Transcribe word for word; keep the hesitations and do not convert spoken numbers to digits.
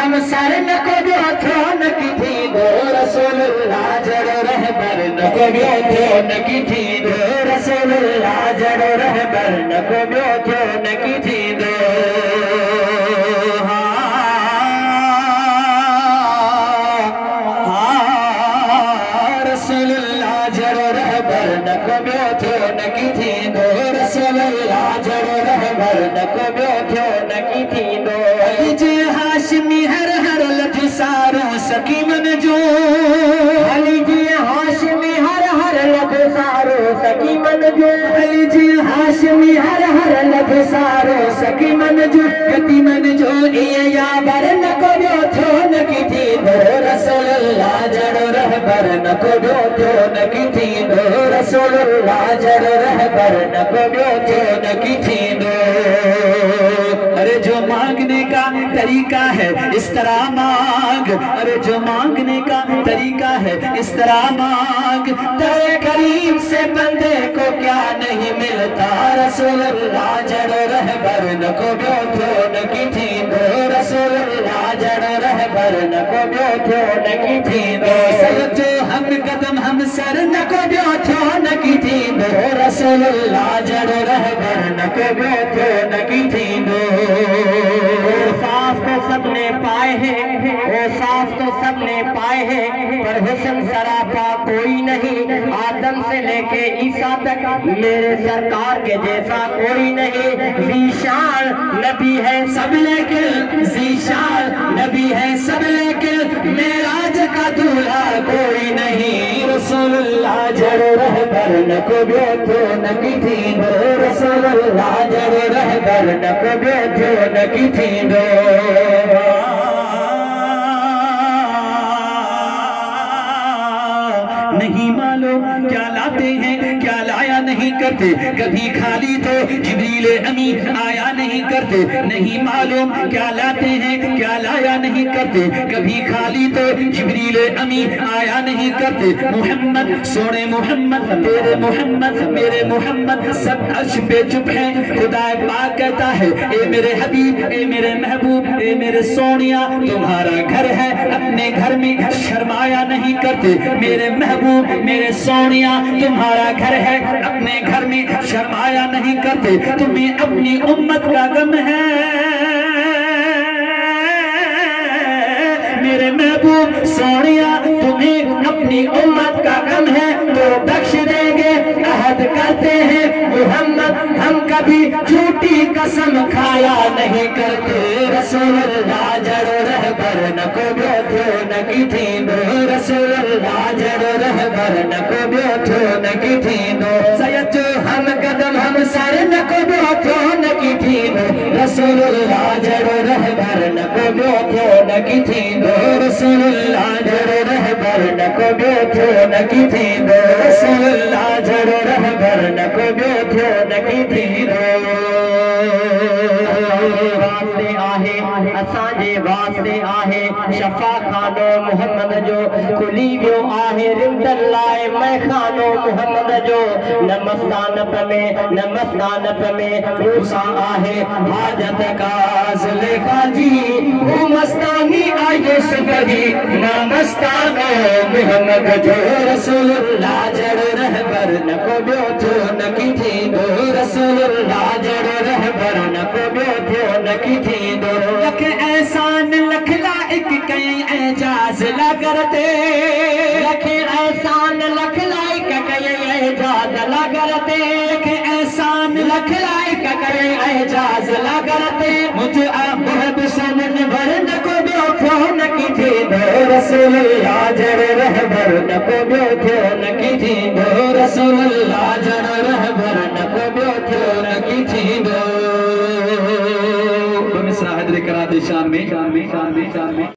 ہم سر نکو بیوتھو نکی تھی دو رسول اللہ جڑو رہبر نکو بیوتھو نکی تھی دو رسول اللہ جڑو رہبر نکو بیوتھو نکی تھی دو رسول اللہ جڑو رہبر نکو بیوتھو نکی تھی دو رسول اللہ جڑو رہبر نکو بیوتھو نکی تھی دو علی جی ہاشمی ہر ہر لفظ سارو سکیمن جو علی جی ہاشمی ہر ہر لفظ سارو سکیمن جو علی جی ہاشمی ہر ہر لفظ سارو سکیمن جو یتیمن جو یہ یابر نکو بیوتھو نکی تھی دو رسول اللہ جڑو رہبر نکو بیوتھو نکی تھی دو رسول اللہ جڑو رہبر نکو بیوتھو نکی تھی دو ارے جو مانگنے کا طریقہ ہے اس طرح مانگ ارے جو مانگنے کا طریقہ ہے اس طرح مانگ در کریم سے بندے کو کیا نہیں ملتا رسول اللہ جڑو رہبر نکو بیوتھو نکی تھی دو رسول اللہ جڑو رہبر نکو بیوتھو نکی تھی دو سید جو ہم قدم ہم سر نکو بیوتھو نکی تھی دو رسول اللہ جڑو رہبر نکو بیوتھو نکی تھی دو صاف تو سب نے پائے ہیں وہ صاف تو سب نے پائے ہیں پر حسن سراپا کوئی نہیں آدم سے لے کے عیسیٰ تک میرے سرکار کے جیسا کوئی نہیں ذیشان نبی ہے سب لیکن ذیشان نبی ہے سب لیکن معراج کا دولہا کوئی نہیں رسول اللہ جڑو رہبر نکو بیوتھو نکی تھی دو رسول اللہ جڑو رہبر نکو بیوتھو نکی تھی دو نہیں معلوم کیا لاتے ہیں کیا لایا نہیں کرتے کبھی خالی تو جبریل امین آیا نہیں کرتے نہیں معلوم کیا لاتے ہیں کیا لایا نہیں کرتے کبھی خالی تو جبریل امین آیا نہیں کرتے محمد سونے محمد تیرے محمد میرے محمد سب عرش پہ چپ ہیں خدا پاک کہتا ہے اے میرے حبیب اے میرے محبوب اے میرے سونیا تمہارا گھر ہے اپنے گھر میں شرمایا نہیں کرتے میرے محبوب میرے سونیا تمہارا گھر ہے اپنے گھر میں شرمایا نہیں کرتے تمہیں اپنی امت کا غم ہے میرے محبوب سونیا تمہیں اپنی امت کا غم ہے تو بخش دیں گے عہد کرتے ہیں محمد ہم کبھی جھوٹی قسم کھایا نہیں کرتے رسول اللہ جڑو رہبر نکو بیوتھو نکی تھی دو رسول اللہ جڑو رہبر نکو بیوتھو نکی تھی دو سید جو ہم قدم ہم سر نکو بیوتھو نکی تھی دو رسول اللہ جڑو رہبر نکو بیوتھو نکی تھی دو رسول اللہ جڑو رہبر نکو بیوتھو نکی تھی دو رسول اللہ جڑو رہبر نکو بیوتھو نکی تھی دو واسطے آہے اسانجے واسطے آہے شفا خانو محمد جو کلی ویو آہے رمد اللہ میں خانو محمد جو نمستان پمے نمستان پمے موسیٰ آہے حاجت کا زلیخا جی وہ مستانی آئے سکری نمستان محمد جو رسول اللہ جڑو رہبر نکو بیوتھو نکی تھی دو رسول اللہ جڑو رہبر نکو بیوتھو نکی تھی دو لکھ احسان لکھ لائک کئی اعجاز لگرتے لکھ احسان لکھ لائک کئی اعجاز لگرتے لکھ احسان لکھ لائک کئی اعجاز لگرتے مجھے محب سمن بھر نکو بیوتھو نکی تھی دو رسول اللہ جڑو رہبر نکو بیوتھو نکی تھی دو رسول اللہ جڑو رہبر نکو بیوتھو نکی تھی دو حضر کرات شام میں